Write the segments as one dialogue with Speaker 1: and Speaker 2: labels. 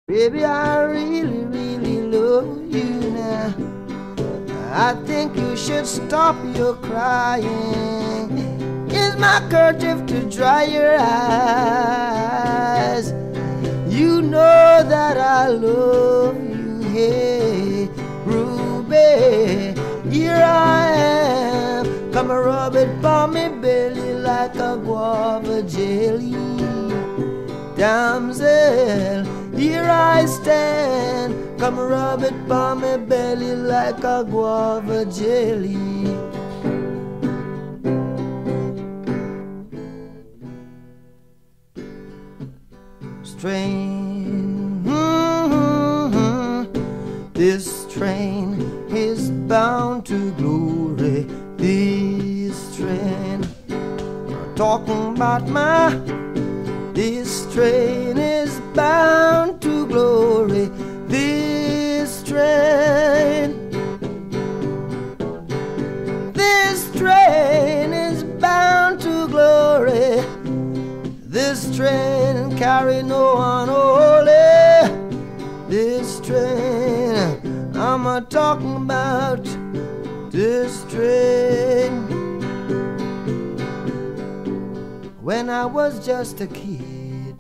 Speaker 1: Baby, I really, really love you now. I think you should stop your crying. Here's my kerchief to dry your eyes. You know that I love you, hey, Ruby. Here I am, come and rub it on me belly like a guava jelly. Damsel, here I stand, come and rub it on my belly like a guava jelly. Strain, this train is bound to glory. This train, talking about this train is bound to glory. This train is bound to glory. This train carry no one holy. This train, I'm a talking about this train. When I was just a kid,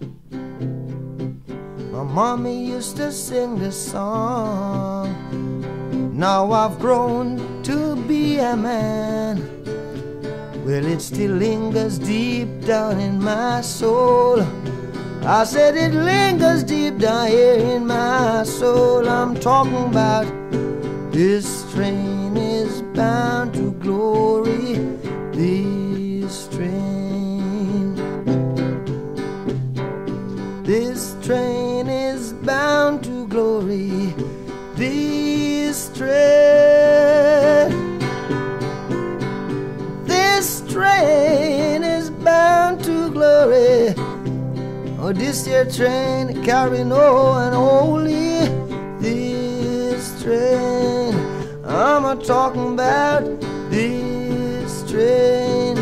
Speaker 1: my mommy used to sing this song. Now I've grown to be a man. Well, it still lingers deep down in my soul. I said it lingers deep down here in my soul. I'm talking about this train is bound to glory. This train is bound to glory. This train is bound to glory. Oh, this here train carry no and holy. This train, I'm a talking about this train.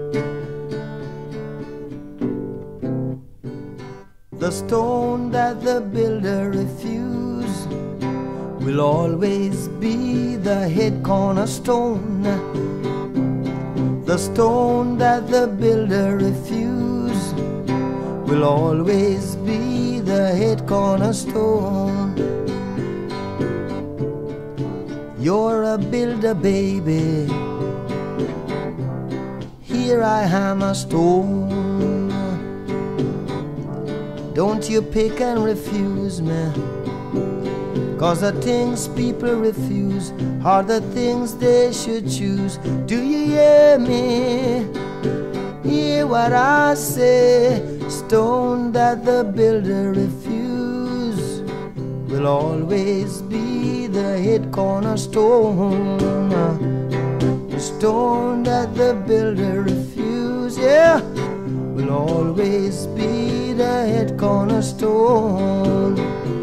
Speaker 1: The stone that the builder refused will always be the head cornerstone. The stone that the builder refused will always be the head cornerstone. You're a builder, baby. Here I am a stone. Don't you pick and refuse me, 'cause the things people refuse are the things they should choose. Do you hear me? Hear what I say? Stone that the builder refuse will always be the head cornerstone. The stone that the builder refuse, yeah, will always be the head cornerstone.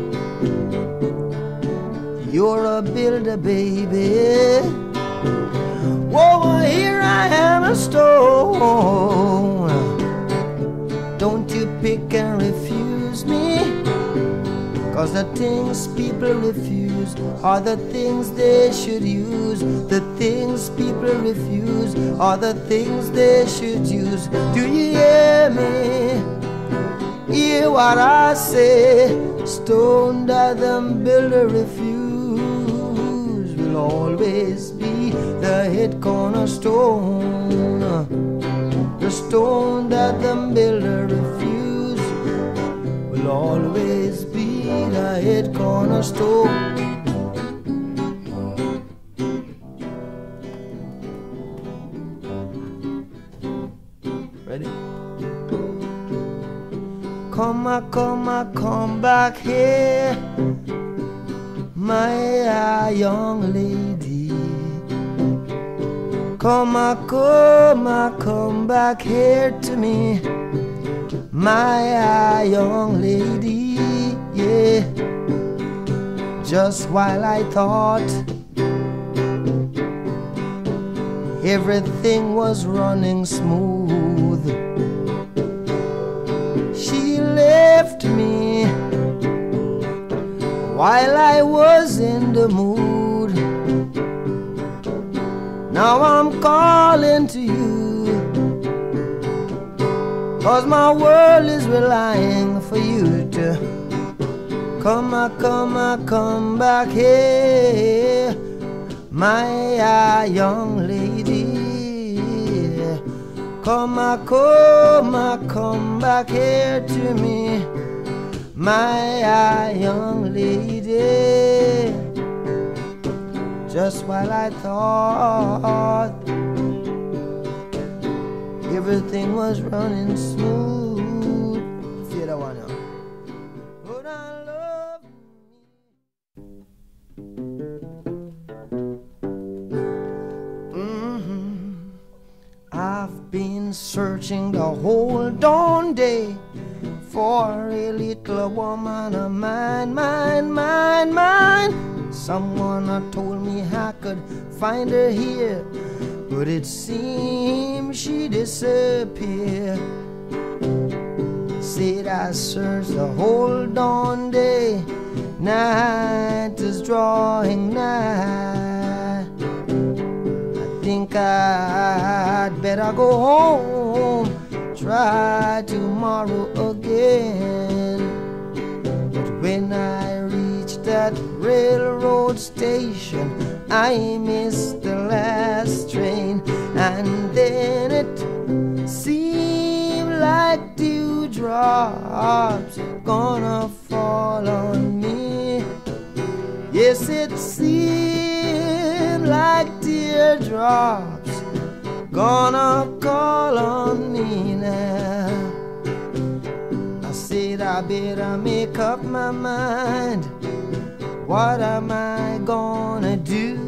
Speaker 1: You're a builder, baby. Whoa, here I am a stone. Don't you pick and refuse me, 'cause the things people refuse are the things they should use. The things people refuse are the things they should use. Do you hear me? Hear what I say? Stone that the builder refuse will always be the head cornerstone. The stone that the builder refuse will always be the head cornerstone. Ready? Come back here, my young lady. Come back here to me, my young lady. Yeah, just while I thought everything was running smooth, she left me while I was in the mood. Now I'm calling to you, 'cause my world is relying for you to come back here, my young lady. Come back here to me, my young lady. Just while I thought everything was running smooth. Feel that one out. Would I love me? I've been searching the whole dawn day for a little woman of mine. Someone told me I could find her here, but it seems she disappeared. Said I searched the whole dawn day, night is drawing nigh. I think I'd better go home, try tomorrow again. But when I reached that railroad station, I missed the last train, and then it seemed like dewdrops gonna fall on me. Yes, it seemed like teardrops gonna call on me now. I said I better make up my mind. What am I gonna do?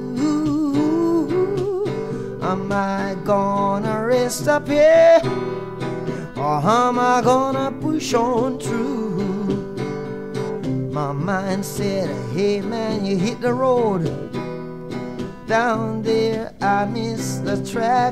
Speaker 1: Am I gonna rest up here, or am I gonna push on through? My mind said, hey man, you hit the road. Down there I missed the track.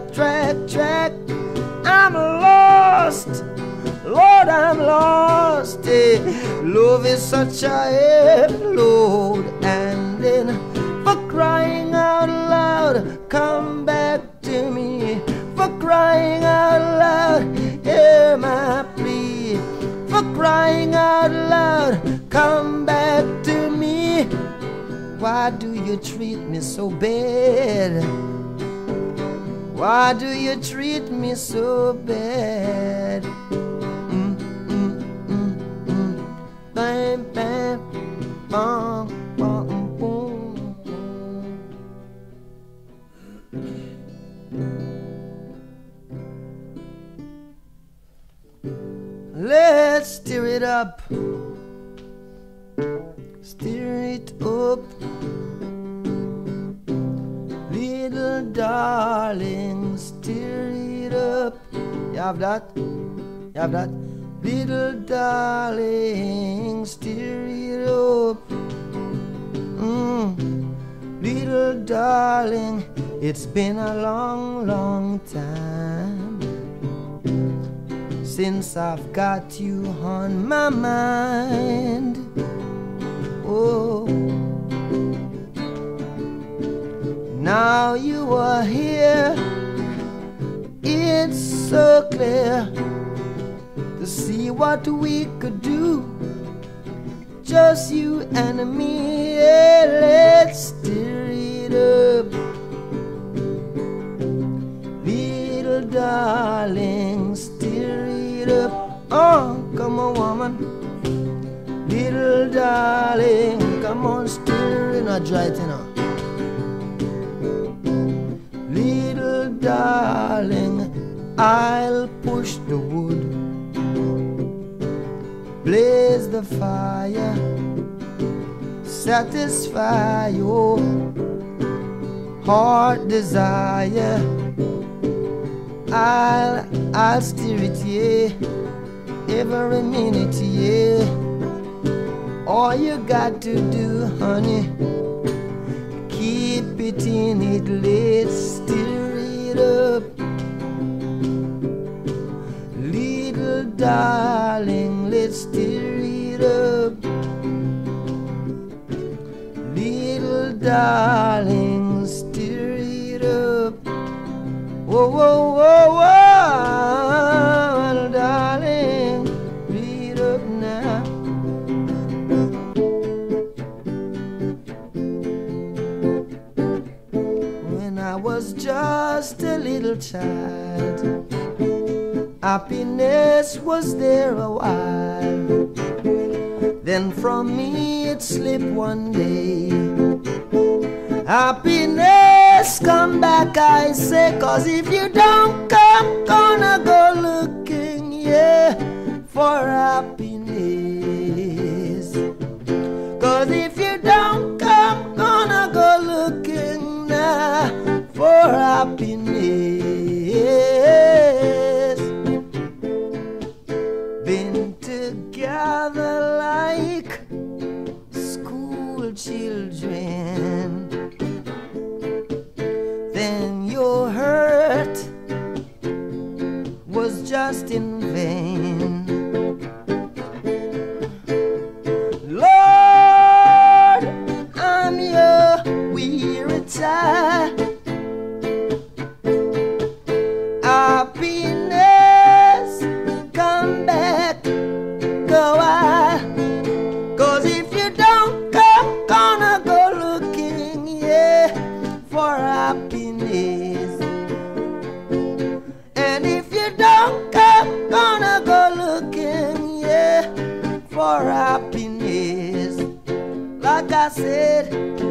Speaker 1: I'm lost, Lord, I'm lost. Hey, love is such a heavy load. And then, for crying out loud, come back to me. For crying out loud, hear my plea. For crying out loud, come back to me. Why do you treat me so bad? Why do you treat me so bad? Bam, bam, bum, bum, boom. Let's stir it up. Stir it up, little darling, stir it up. You have that? You have that? Little darling, stir it up. Little darling, it's been a long time since I've got you on my mind. Oh, now you are here, it's so clear to see what we could do, just you and me. Yeah, let's stir it up, little darling, stir it up. Oh, come on, woman. Little darling, come on, stir in a dry tenor. Little darling, I'll push the wood, blaze the fire, satisfy your heart desire. I'll stir it, yeah, every minute, yeah. All you got to do, honey, keep it in it, let's stir it up. Little darling, let's stir it up. darling, stir it up. Whoa, whoa, whoa, whoa, darling, read up now. When I was just a little child, happiness was there a while. Then from me it slipped one day. Happiness come back, I say, 'cause if you don't come, gonna go looking, yeah, for happiness. 'Cause if you don't come, gonna go looking now for happiness. Been together like school children, then your hurt was just in vain. Lord, I'm your weary child. Happiness, come back, go out. 'Cause if you don't come, gonna go looking, yeah, for happiness. And if you don't come, gonna go looking, yeah, for happiness. Like I said,